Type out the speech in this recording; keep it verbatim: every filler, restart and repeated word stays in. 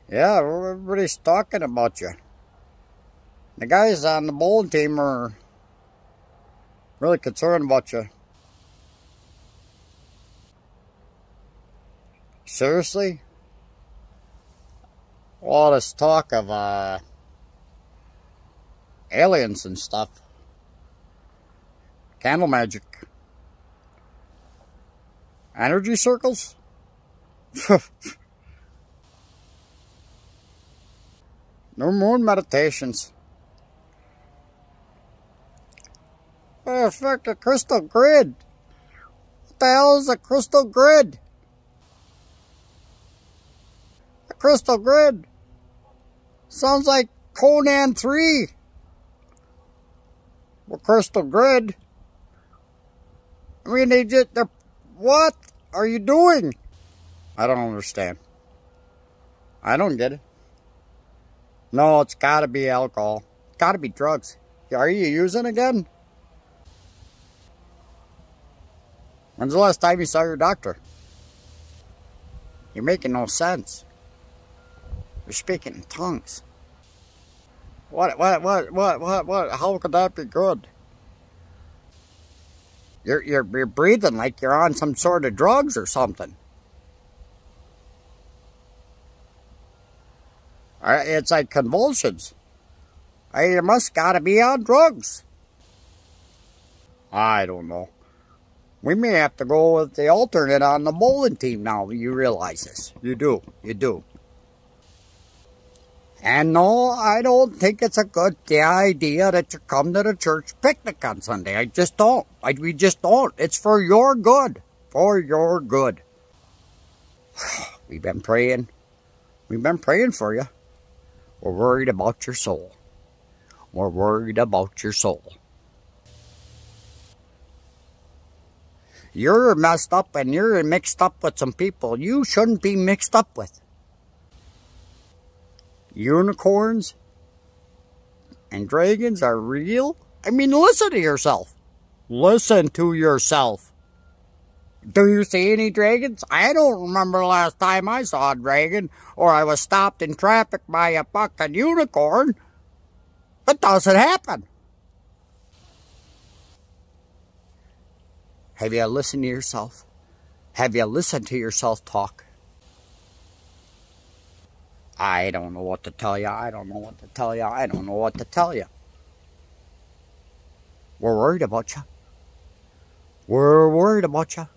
Yeah, everybody's talking about you. The guys on the bowling team are really concerned about you. Seriously? All this talk of uh, aliens and stuff. Candle magic. Energy circles? No moon meditations. Oh, fuck, a crystal grid. What the hell is a crystal grid? A crystal grid. Sounds like Conan three. Well, crystal grid. I mean, they just, they're, what are you doing? I don't understand. I don't get it. No, it's gotta be alcohol. It's gotta be drugs. Are you using again? When's the last time you saw your doctor? You're making no sense. You're speaking in tongues. What, what, what, what, what, what, how could that be good? You're, you're, you're breathing like you're on some sort of drugs or something. It's like convulsions. You must gotta be on drugs. I don't know. We may have to go with the alternate on the bowling team now. You realize this. You do. You do. And no, I don't think it's a good idea that you come to the church picnic on Sunday. I just don't. I, we just don't. It's for your good. For your good. We've been praying. We've been praying for you. We're worried about your soul. We're worried about your soul. You're messed up and you're mixed up with some people you shouldn't be mixed up with. Unicorns and dragons are real? I mean, listen to yourself. Listen to yourself. Do you see any dragons? I don't remember the last time I saw a dragon or I was stopped in traffic by a fucking unicorn. It doesn't happen. Have you listened to yourself? Have you listened to yourself talk? I don't know what to tell you. I don't know what to tell you. I don't know what to tell you. We're worried about you. We're worried about you.